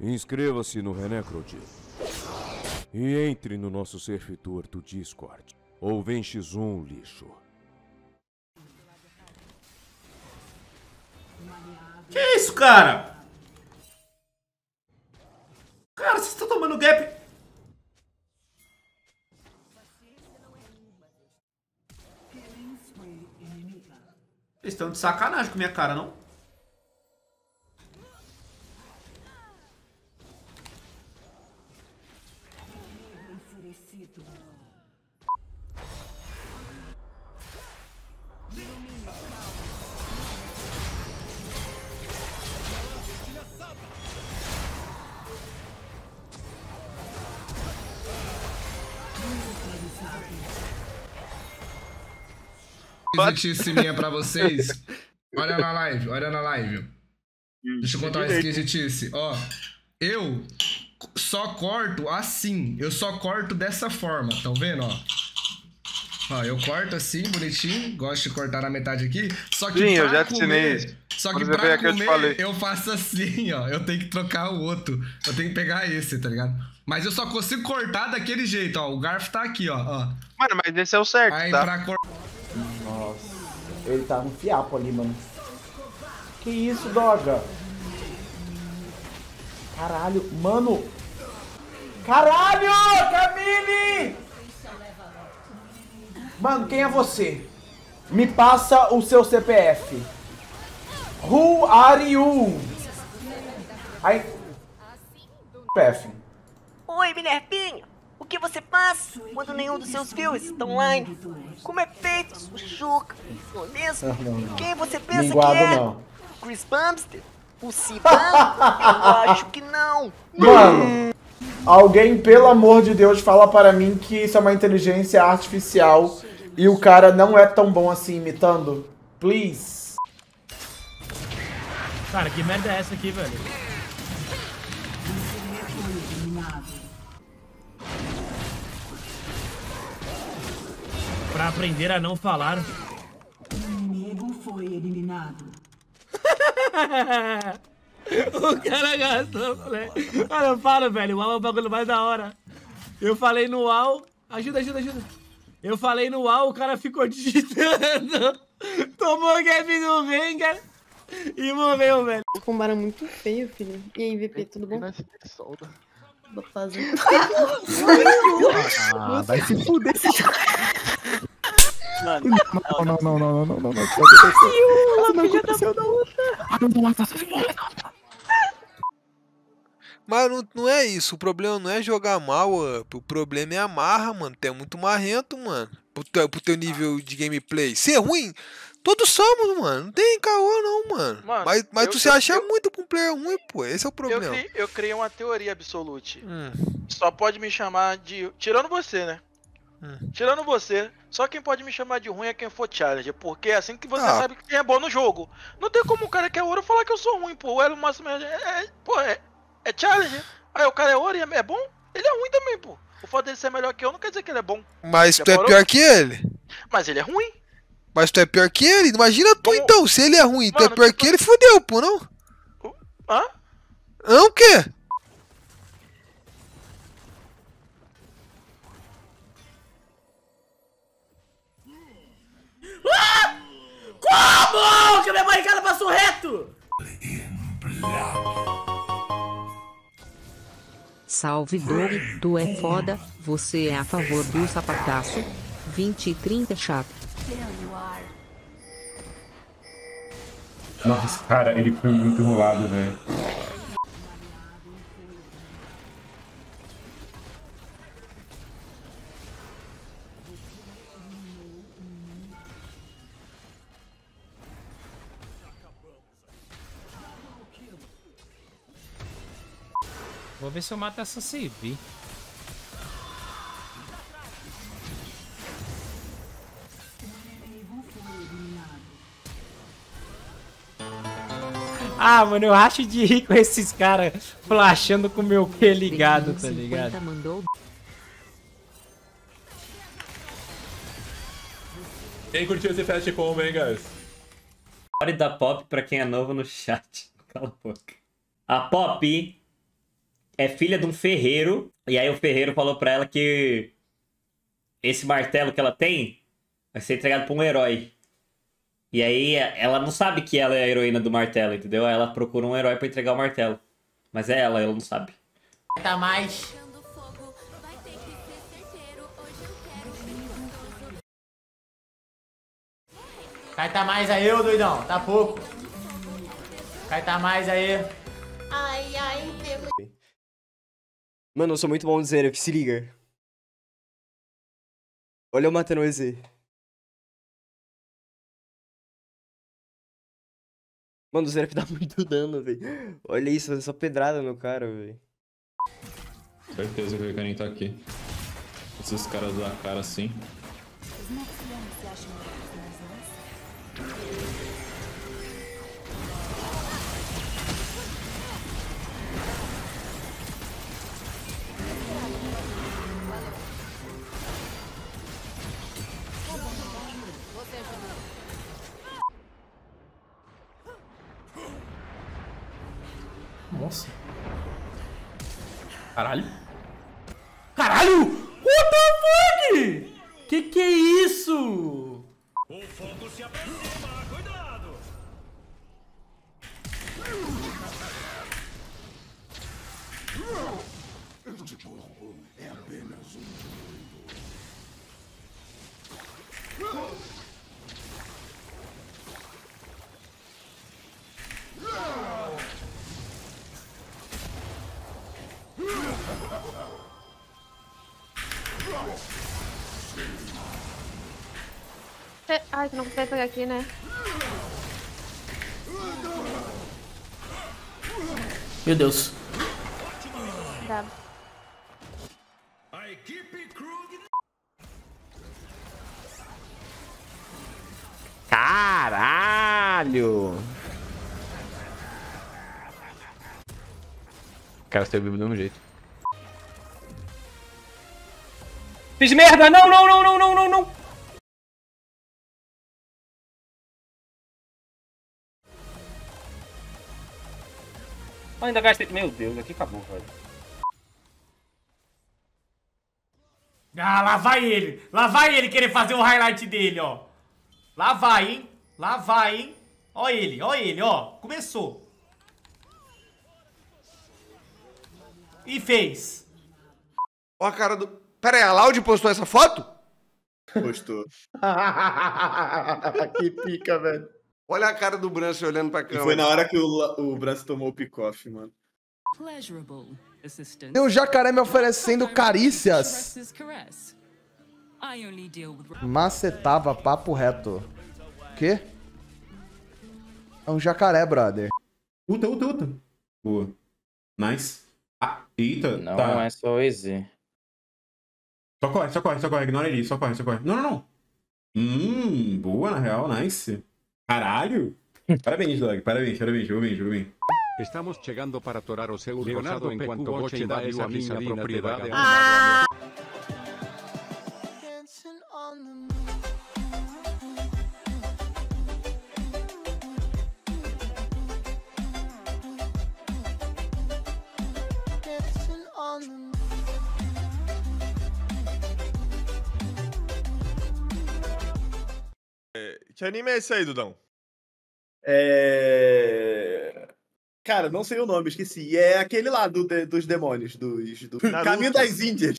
Inscreva-se no Renecrod e entre no nosso servidor do Discord. Ou vem X1, lixo. Que isso, cara? Cara, vocês estão tomando gap? Vocês estão de sacanagem com minha cara, não? Esquisitice minha pra vocês. Olha na live, olha na live. Deixa eu contar uma esquisitice. Ó, eu só corto assim. Eu só corto dessa forma. Tão vendo, ó? Ó, eu corto assim, bonitinho. Gosto de cortar na metade aqui. Só que Sim, pra eu já te comer, ensinei. só que Quando você veio pra aqui, eu te falei. comer, eu faço assim, ó. Eu tenho que trocar o outro. Eu tenho que pegar esse, tá ligado? Mas eu só consigo cortar daquele jeito, ó. O garfo tá aqui, ó. Mano, mas esse é o certo, Aí tá? pra cortar. Nossa, ele tá no fiapo ali, mano. Que isso, Doga? Caralho, mano. Caralho, Camille! Mano, quem é você? Me passa o seu CPF. Who are you? Aí... CPF. Oi, Minervinho. O que você faz quando nenhum dos seus viewers está online? Como é feito, sua chuca? Não é mesmo? Quem você pensa Linguado, que é? não. Chris Bumster? O Cibão? Eu acho que não. Mano, alguém, pelo amor de Deus, fala para mim que isso é uma inteligência artificial e o cara não é tão bom assim imitando. Please. Cara, que merda é essa aqui, velho? Pra aprender a não falar. O inimigo foi eliminado. O cara gastou, moleque. Olha, eu falo, velho, o UAU é o bagulho mais da hora. Eu falei no UAU. Ajuda. Eu falei no UAU, o cara ficou digitando. Tomou gap do Venga e morreu, velho. Combaram muito feio, filho. E aí, VP, tudo bom? Vou fazer. Ah, vai se fuder esse jogo. Não. Mas não é isso, o problema não é jogar mal, o problema é a marra, mano. Tu é muito marrento, mano. Pro teu nível de gameplay. Ser ruim, todos somos, mano. Não tem caô não, mano. Mas tu se acha muito pra um player ruim, pô. Esse é o problema. Eu criei uma teoria absolute. Só pode me chamar de... Tirando você, né? Tirando você, só quem pode me chamar de ruim é quem for challenger, porque é assim que você sabe que quem é bom no jogo. Não tem como um cara que é ouro falar que eu sou ruim, pô. O elo máximo é challenger. Aí o cara é ouro e é bom, ele é ruim também, pô. O fato dele ser melhor que eu não quer dizer que ele é bom. Mas tu é pior que ele. Mas ele é ruim. Mas tu é pior que ele? Imagina tu então, se ele é ruim, tu é pior que ele, fodeu, pô, não? Hã? Não, o quê? Como? Que minha barricada passou reto! Salve Doug, tu é foda, você é a favor do sapataço? 20 e 30 chato. Nossa, cara, ele foi muito enrolado, velho. Vou ver se eu mato essa CV. Ah, mano, eu acho de rir com esses caras flashando com o meu Q ligado, tá ligado? Quem curtiu esse Fast Combo, hein, guys? Pode dar pop pra quem é novo no chat. Cala a boca. A pop é filha de um ferreiro. E aí o ferreiro falou pra ela que esse martelo que ela tem vai ser entregado pra um herói. E aí ela não sabe que ela é a heroína do martelo, entendeu? Aí ela procura um herói pra entregar o martelo. Mas é ela não sabe. Tá mais. Caeta mais aí, ô doidão. Tá pouco. Caeta mais aí. Ai, ai, pego. Mano, eu sou muito bom no Zeref, se liga. Olha eu matando o EZ. Mano, o Zeref dá muito dano, velho. Olha isso, é só pedrada no cara, velho. Certeza que o Recarim tá aqui. Esses caras da cara assim. Nossa. Caralho. Caralho! What the fuck? Que é isso? O fogo se aproxima, cuidado! Este corpo é apenas um Ai, tu não consegue pegar aqui, né? Meu Deus. Dá. Caralho! Cara, você vivo do mesmo jeito. Fiz merda! Não, não, não, não, não, não, não! Ainda gastei. Meu Deus, aqui acabou, velho. Ah, lá vai ele. Lá vai ele querer fazer o highlight dele, ó. Lá vai, hein? Lá vai, hein? Ó ele, ó. Começou. E fez. Ó a cara do... Pera aí, a Loud postou essa foto? Postou. Que pica, velho. Olha a cara do Brance olhando pra câmera. E foi na hora que o Brance tomou o pick-off, mano. Tem um jacaré me oferecendo carícias. Macetava, papo reto. Quê? É um jacaré, brother. Uta. Boa. Nice. Ah, eita. Não tá. é só o EZ. Só corre. Ignora ele. Só corre. Não. Boa, na real. Nice. Caralho. Parabéns, Doug. Parabéns. Jogou bem. Estamos chegando para atorar o seu rosado enquanto Gotcha invadiu a minha propriedade. Que anime é esse aí, Dudão? Cara, não sei o nome, esqueci. É aquele lá dos demônios, do Caminho das Índias.